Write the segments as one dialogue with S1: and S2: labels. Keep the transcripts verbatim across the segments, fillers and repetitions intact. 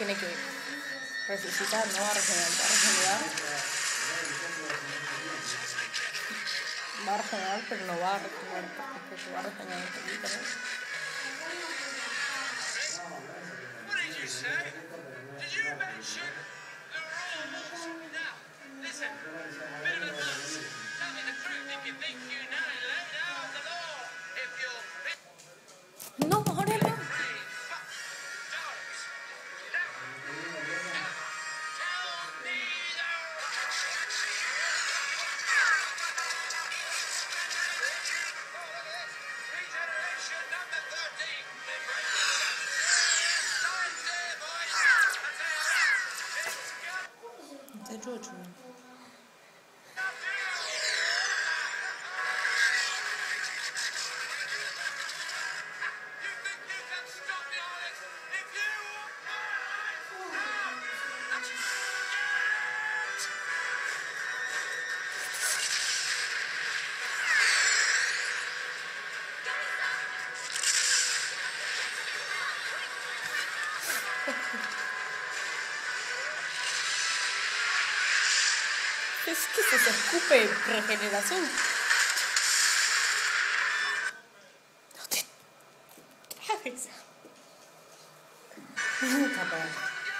S1: tiene que resucitar, no va a regenerar, va a regenerar. Va a regenerar, pero no va a regenerar por completo, va a regenerar un poquito, ¿no?
S2: What did you say? Did you mention the rules? Now, listen, bit of advice. Tell me the truth if you think you know it. Lay down the law. If you're
S1: No, ahora no.
S2: brave, but don't. Now, tell me the regeneration number thirteen. Time's there, boys.
S1: Это Джоджо.
S2: You think you can stop me, Alex? If you want
S1: Es que se escupe regeneración. No te tragues. Capaz.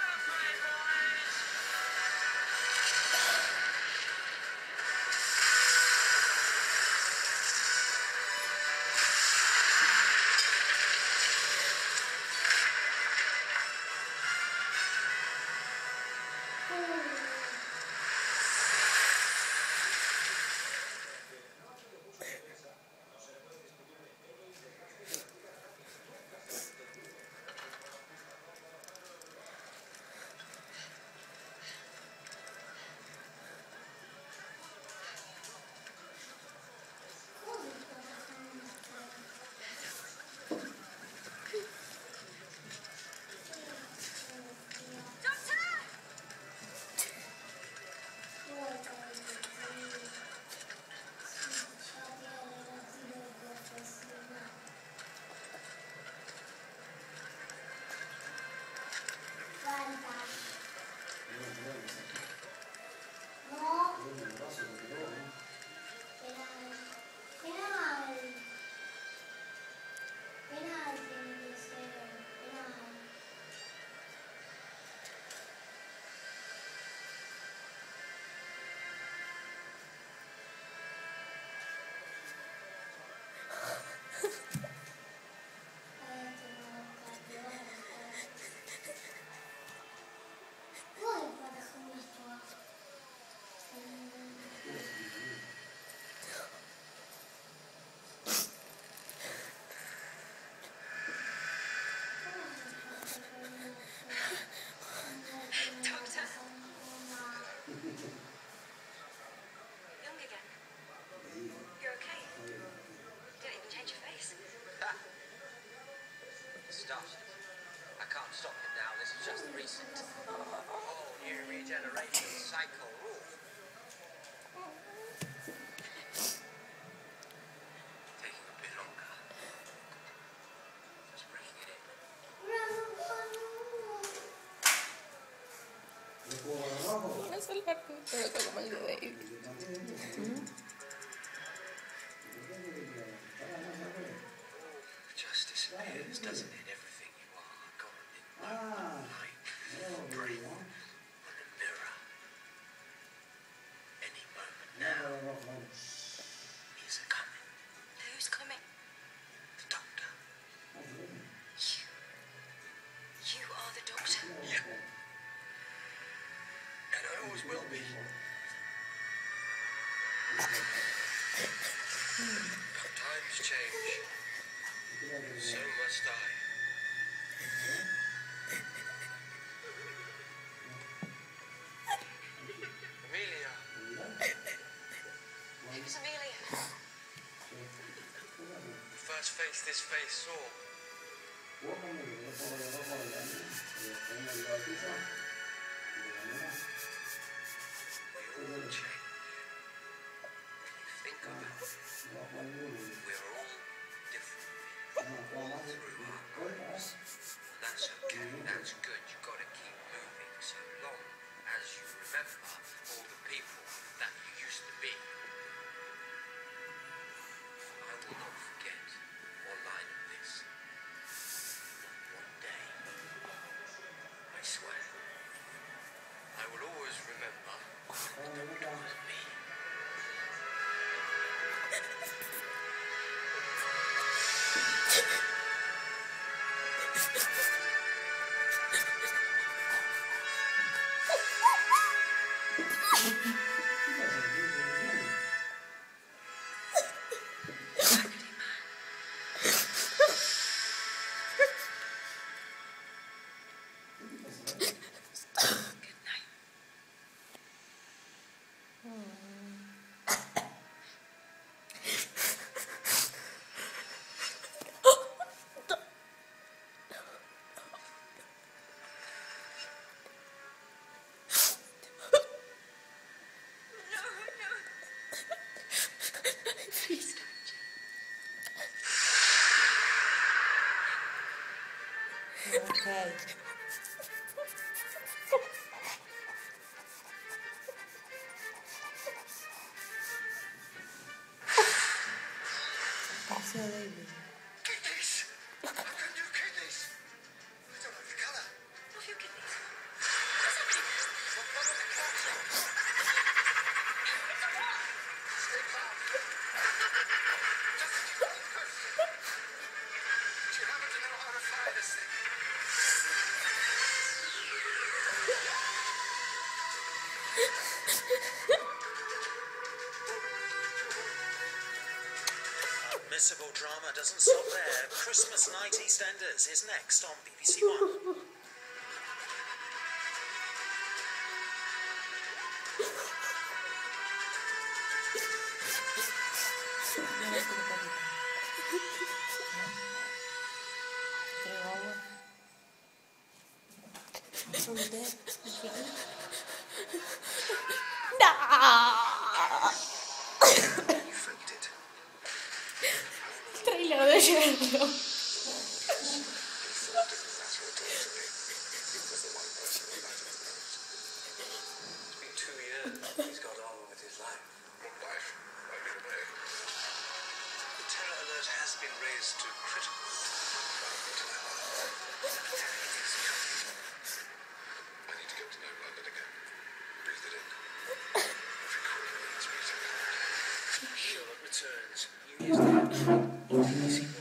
S2: I can't stop it now. This is just recent. Whole new regeneration cycle rule. Taking a bit longer. Just breaking it in.
S1: Es el cartón, pero como el de David.
S2: Just disappears, doesn't it? Everything you are gone in one like breath on a mirror. Any moment now. He's a coming.
S3: Who's coming?
S2: The doctor.
S3: You. You are the doctor.
S2: Yeah. And I always will be. But times change. So must I. Amelia.
S3: Who's Amelia?
S2: The first face this face saw. We all change. When you think about it, we're all different. All through our lives. And that's okay, that's good. You gotta keep
S1: So they do.
S2: Kidneys! I've got new kidneys! I don't like the colour.
S3: What have your kidneys? What's happening?
S2: There's a blood on the couch. Stay calm. Just a quick question. Do you happen to know how to fly this thing?
S4: Admissible drama doesn't stop there. Christmas Night EastEnders is next on B B C One.
S2: You faked it.
S1: Trailer de cerdo.
S4: It's been two years. He's got on with his life.
S2: What life? I've been away.
S4: The terror alert has been raised to critical.
S2: I need to get to know London again. Breathe it in. Every corner of it is beating.
S4: Sherlock returns. New Year's Day. B B C One.